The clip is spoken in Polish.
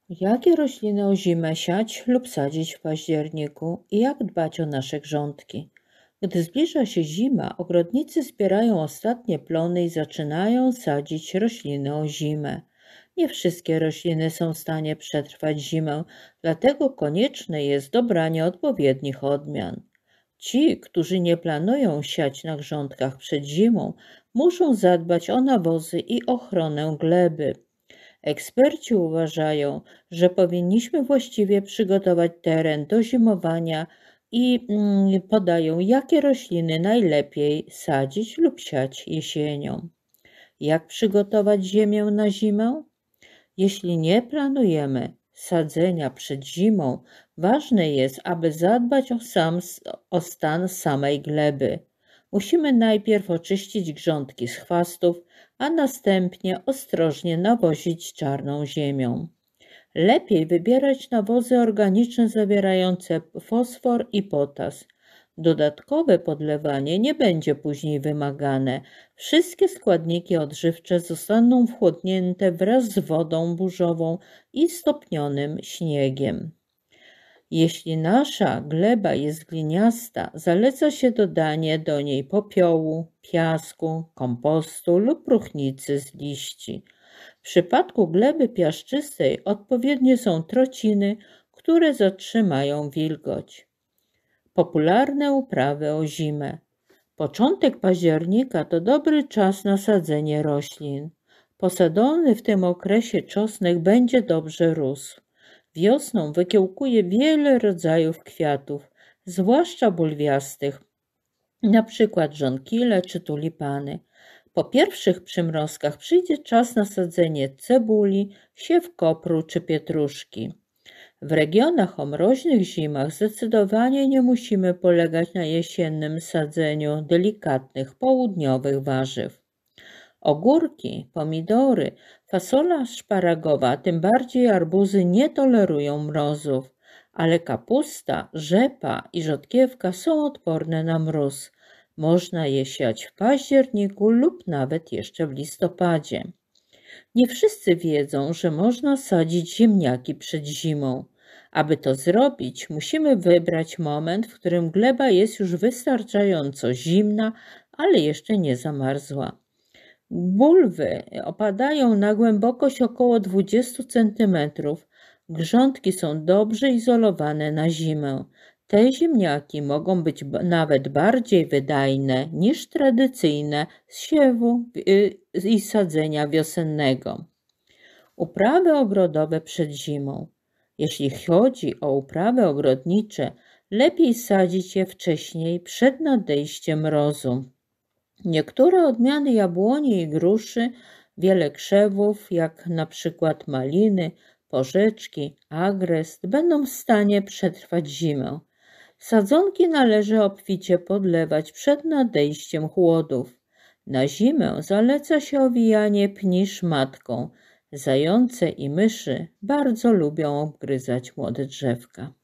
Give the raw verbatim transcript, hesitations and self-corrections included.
Jakie rośliny o zimę siać lub sadzić w październiku i jak dbać o nasze grządki? Gdy zbliża się zima, ogrodnicy zbierają ostatnie plony i zaczynają sadzić rośliny o zimę. Nie wszystkie rośliny są w stanie przetrwać zimę, dlatego konieczne jest dobranie odpowiednich odmian. Ci, którzy nie planują siać na grządkach przed zimą, muszą zadbać o nawozy i ochronę gleby. Eksperci uważają, że powinniśmy właściwie przygotować teren do zimowania i mm, podają, jakie rośliny najlepiej sadzić lub siać jesienią. Jak przygotować ziemię na zimę? Jeśli nie planujemy sadzenia przed zimą, ważne jest, aby zadbać o, sam, o stan samej gleby. Musimy najpierw oczyścić grządki z chwastów, a następnie ostrożnie nawozić czarną ziemią. Lepiej wybierać nawozy organiczne zawierające fosfor i potas. Dodatkowe podlewanie nie będzie później wymagane. Wszystkie składniki odżywcze zostaną wchłonięte wraz z wodą burzową i stopnionym śniegiem. Jeśli nasza gleba jest gliniasta, zaleca się dodanie do niej popiołu, piasku, kompostu lub próchnicy z liści. W przypadku gleby piaszczystej odpowiednie są trociny, które zatrzymają wilgoć. Popularne uprawy o zimę. Początek października to dobry czas na sadzenie roślin. Posadzony w tym okresie czosnek będzie dobrze rósł. Wiosną wykiełkuje wiele rodzajów kwiatów, zwłaszcza bulwiastych, na przykład żonkile czy tulipany. Po pierwszych przymrozkach przyjdzie czas na sadzenie cebuli, siew kopru czy pietruszki. W regionach o mroźnych zimach zdecydowanie nie musimy polegać na jesiennym sadzeniu delikatnych południowych warzyw. Ogórki, pomidory, fasola szparagowa, tym bardziej arbuzy nie tolerują mrozów, ale kapusta, rzepa i rzodkiewka są odporne na mróz. Można je siać w październiku lub nawet jeszcze w listopadzie. Nie wszyscy wiedzą, że można sadzić ziemniaki przed zimą. Aby to zrobić, musimy wybrać moment, w którym gleba jest już wystarczająco zimna, ale jeszcze nie zamarzła. Bulwy opadają na głębokość około dwadzieścia centymetrów. Grządki są dobrze izolowane na zimę. Te ziemniaki mogą być nawet bardziej wydajne niż tradycyjne z siewu i sadzenia wiosennego. Uprawy ogrodowe przed zimą. Jeśli chodzi o uprawy ogrodnicze, lepiej sadzić je wcześniej, przed nadejściem mrozu. Niektóre odmiany jabłoni i gruszy, wiele krzewów, jak na przykład maliny, porzeczki, agrest, będą w stanie przetrwać zimę. Sadzonki należy obficie podlewać przed nadejściem chłodów. Na zimę zaleca się owijanie pni szmatką. Zające i myszy bardzo lubią obgryzać młode drzewka.